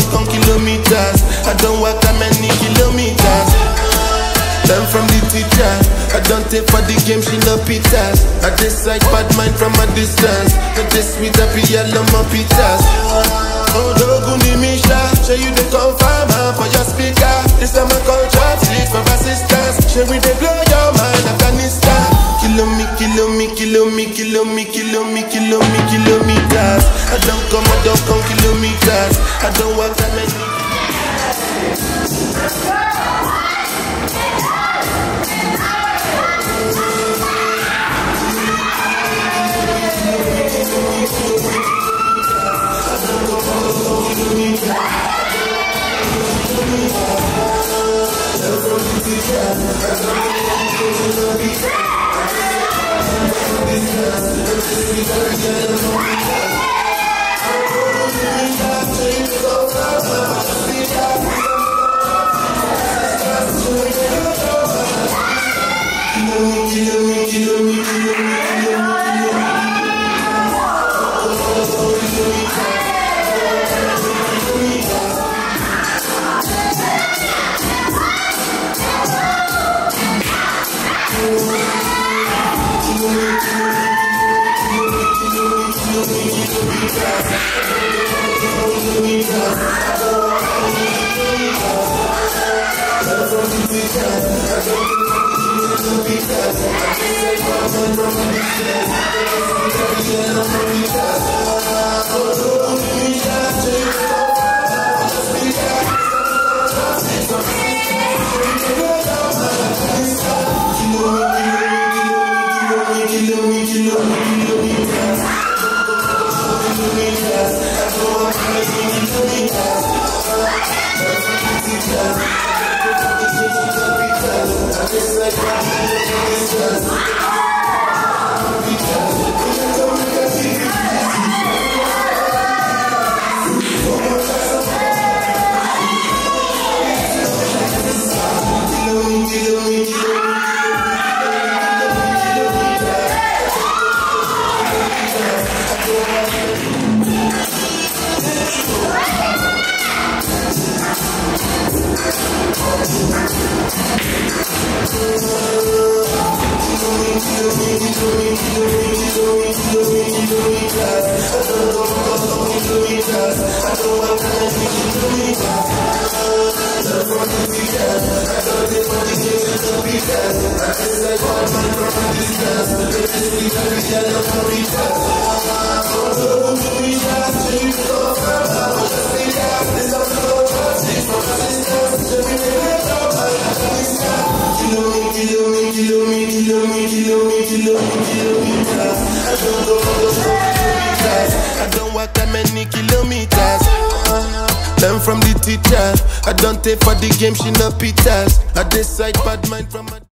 come kilometers. I don't walk that many kilometers. Learn from the teacher. I don't take for the game, she no pitas. I decide bad mind from a distance. Not this sweet happy yellow my pitas. Oh, Doguni Misha, show you the confirm for your speaker. This time I call traffic for assistance. Show we they blow your mind, Afghanistan. Kilometers. I don't come kilometers. I don't walk that many. I don't walk that many kilometers. Learn from the teacher. I don't take for the game, she no pitas. I decide bad mind from a